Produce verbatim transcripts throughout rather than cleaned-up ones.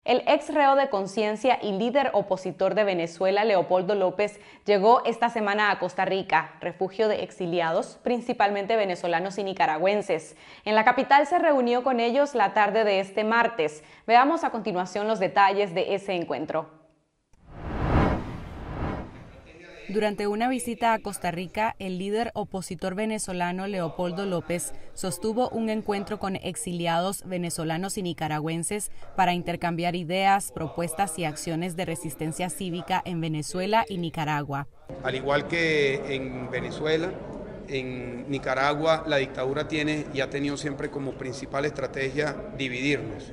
El ex reo de conciencia y líder opositor de Venezuela, Leopoldo López, llegó esta semana a Costa Rica, refugio de exiliados, principalmente venezolanos y nicaragüenses. En la capital se reunió con ellos la tarde de este martes. Veamos a continuación los detalles de ese encuentro. Durante una visita a Costa Rica, el líder opositor venezolano Leopoldo López sostuvo un encuentro con exiliados venezolanos y nicaragüenses para intercambiar ideas, propuestas y acciones de resistencia cívica en Venezuela y Nicaragua. Al igual que en Venezuela, en Nicaragua la dictadura tiene y ha tenido siempre como principal estrategia dividirnos.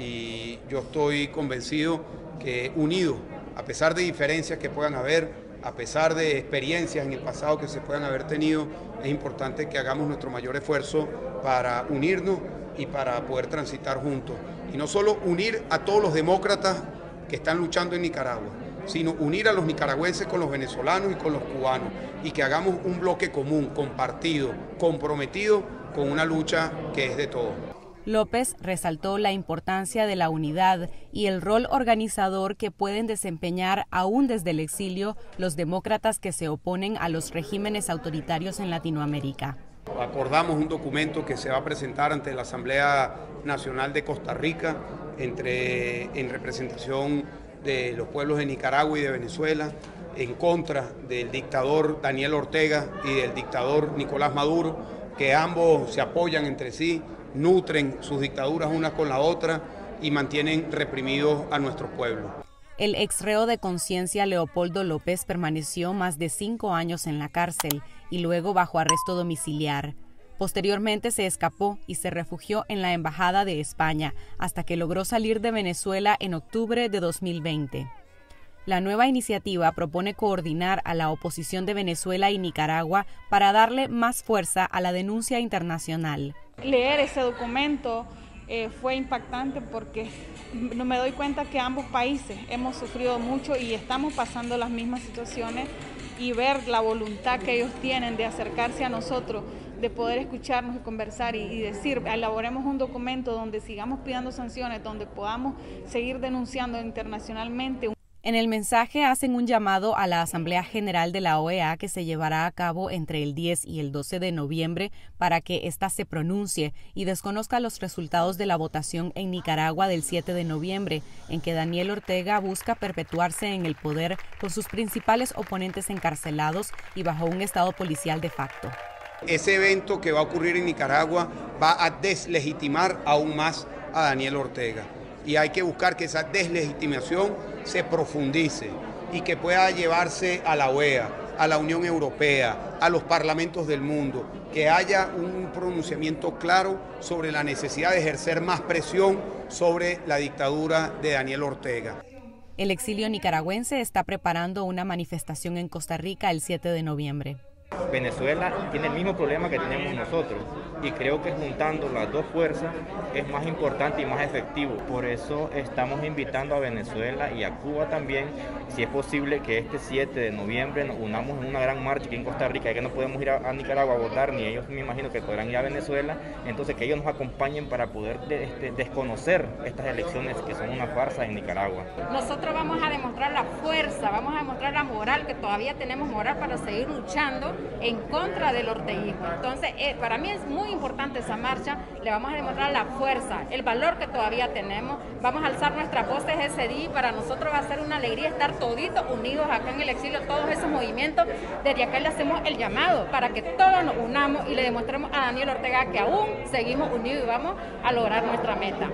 Y yo estoy convencido que unidos, a pesar de diferencias que puedan haber, a pesar de experiencias en el pasado que se puedan haber tenido, es importante que hagamos nuestro mayor esfuerzo para unirnos y para poder transitar juntos. Y no solo unir a todos los demócratas que están luchando en Nicaragua, sino unir a los nicaragüenses con los venezolanos y con los cubanos, y que hagamos un bloque común, compartido, comprometido con una lucha que es de todos. López resaltó la importancia de la unidad y el rol organizador que pueden desempeñar aún desde el exilio los demócratas que se oponen a los regímenes autoritarios en Latinoamérica. Acordamos un documento que se va a presentar ante la Asamblea Nacional de Costa Rica entre, en representación de los pueblos de Nicaragua y de Venezuela, en contra del dictador Daniel Ortega y del dictador Nicolás Maduro, que ambos se apoyan entre sí, nutren sus dictaduras una con la otra y mantienen reprimidos a nuestros pueblos. El ex reo de conciencia Leopoldo López permaneció más de cinco años en la cárcel y luego bajo arresto domiciliar. Posteriormente se escapó y se refugió en la Embajada de España hasta que logró salir de Venezuela en octubre de dos mil veinte. La nueva iniciativa propone coordinar a la oposición de Venezuela y Nicaragua para darle más fuerza a la denuncia internacional. Leer ese documento eh, fue impactante porque no me doy cuenta que ambos países hemos sufrido mucho y estamos pasando las mismas situaciones, y ver la voluntad que ellos tienen de acercarse a nosotros, de poder escucharnos y conversar y, y decir, elaboremos un documento donde sigamos pidiendo sanciones, donde podamos seguir denunciando internacionalmente. En el mensaje hacen un llamado a la Asamblea General de la O E A que se llevará a cabo entre el diez y el doce de noviembre para que ésta se pronuncie y desconozca los resultados de la votación en Nicaragua del siete de noviembre, en que Daniel Ortega busca perpetuarse en el poder con sus principales oponentes encarcelados y bajo un estado policial de facto. Ese evento que va a ocurrir en Nicaragua va a deslegitimar aún más a Daniel Ortega. Y hay que buscar que esa deslegitimación se profundice y que pueda llevarse a la O E A, a la Unión Europea, a los parlamentos del mundo, que haya un pronunciamiento claro sobre la necesidad de ejercer más presión sobre la dictadura de Daniel Ortega. El exilio nicaragüense está preparando una manifestación en Costa Rica el siete de noviembre. Venezuela tiene el mismo problema que tenemos nosotros y creo que juntando las dos fuerzas es más importante y más efectivo. Por eso estamos invitando a Venezuela y a Cuba también, si es posible, que este siete de noviembre nos unamos en una gran marcha aquí en Costa Rica, ya que no podemos ir a, a Nicaragua a votar, ni ellos me imagino que podrán ir a Venezuela, entonces que ellos nos acompañen para poder de, este, desconocer estas elecciones que son una farsa en Nicaragua. Nosotros vamos a demostrar la fuerza, vamos a demostrar la moral, que todavía tenemos moral para seguir luchando en contra del orteguismo. Entonces, eh, para mí es muy importante esa marcha, le vamos a demostrar la fuerza, el valor que todavía tenemos, vamos a alzar nuestras voces ese día y para nosotros va a ser una alegría estar toditos unidos acá en el exilio, todos esos movimientos. Desde acá le hacemos el llamado para que todos nos unamos y le demostremos a Daniel Ortega que aún seguimos unidos y vamos a lograr nuestra meta.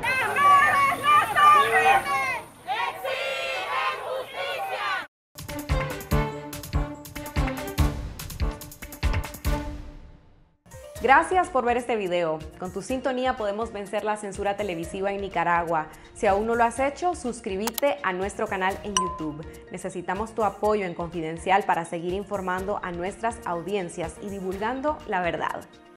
Gracias por ver este video. Con tu sintonía podemos vencer la censura televisiva en Nicaragua. Si aún no lo has hecho, suscríbete a nuestro canal en YouTube. Necesitamos tu apoyo en Confidencial para seguir informando a nuestras audiencias y divulgando la verdad.